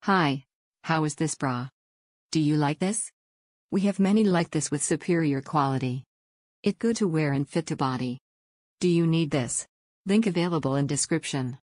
Hi. How is this bra? Do you like this? We have many like this with superior quality. It good to wear and fit to body. Do you need this? Link available in description.